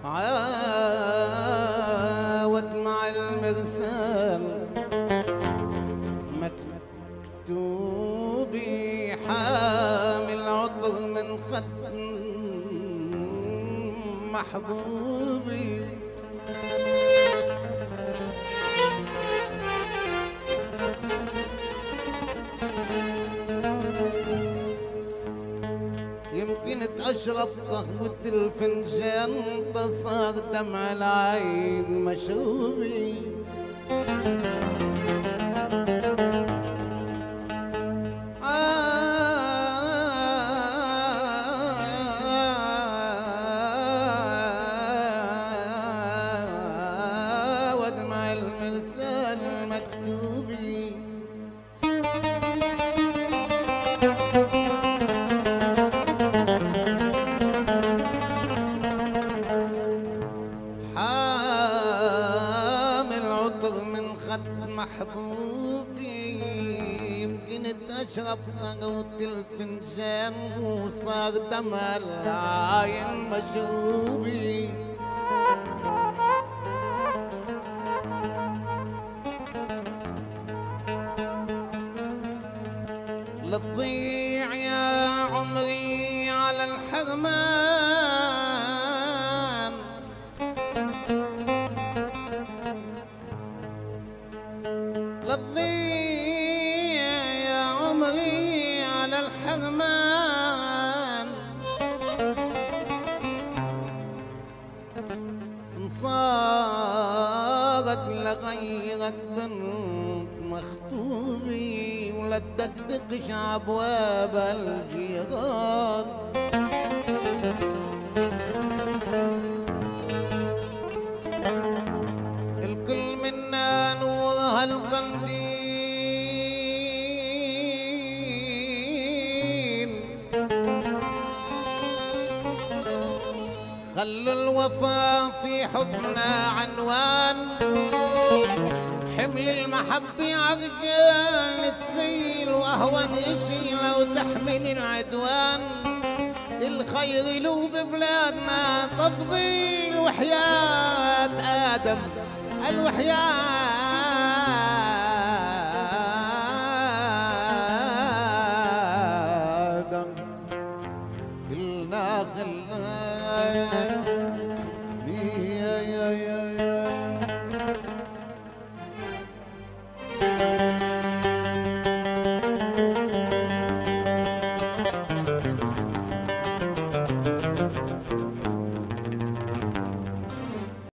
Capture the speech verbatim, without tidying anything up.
عاود مع المرسال مكتوبي حامل عطر من خد محبوبي يمكن تشرب قهوة الفنجان تصار دمع العين مشروبي عاود مع المرسال مكتوبي حامل عطر من خد محبوبي يمكن تشرب قهوة الفنجان وصار دمع العين مشروبي لا تضيع يا عمري على الحرمان لا تضيع يا عمري على الحرمان إن صارت لغيرك بنت مخطوبي ولا تدقدقش ابواب الجيران الكل منا نور هالقنديل خلوا الوفا في حبنا عنوان حمل المحبة عرجال ثقيل واهون اشي لو تحمل العدوان الخير له ببلادنا تفضيل وحياة آدم الوحياة